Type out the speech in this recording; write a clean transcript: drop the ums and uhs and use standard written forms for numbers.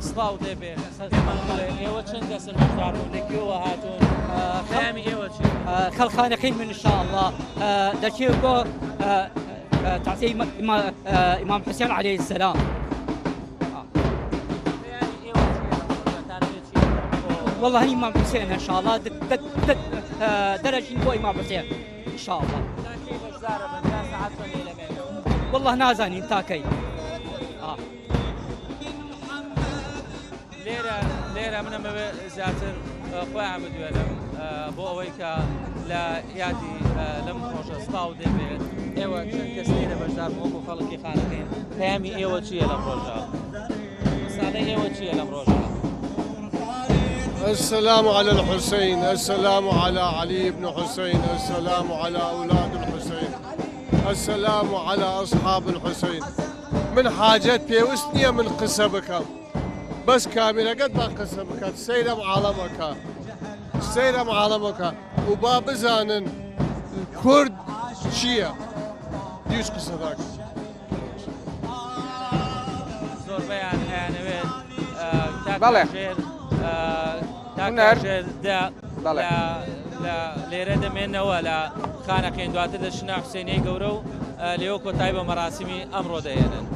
سڵاو دەبێ ئێوە چەند دەسن مەژداربوون لەکوێوە هاتوون پەیامی ئێوە چی خەڵخانەکەی من انشاءالله دەچێت بۆ تعزیەی ئیمام حوسێن عەلەیهی السەلام. والله هني إمام حسين إن شاء الله درجين هو إمام حسين إن شاء الله. والله نازاني تاكي. ليرة من زاتر خويا عبد ولم بو أويكا لا يادي لم خوش أصلاو دبي إيوة كن كسيرة بجدار موكو خلقي خالقين هامي إيوة شيء لم رجع صالح إيوة شيء لم رجع. السلام على الحسين، السلام على علي بن حسين، السلام على أولاد الحسين، السلام على أصحاب الحسين. من حاجات بيوسنية من قسمك بس كاملة قد ما قسمك سيرم عالمك سيرم عالمك وباب زانن كرد شيا ديوش قصدك زور بيان يعني بله تاکەژێر لە لێرە دەمێنەوە لە خانەکەین دواتر دەچنە حوسێنەی گەورە و لێوە کۆتایی بە مەراسیمی ئەمڕۆ دەهێنن.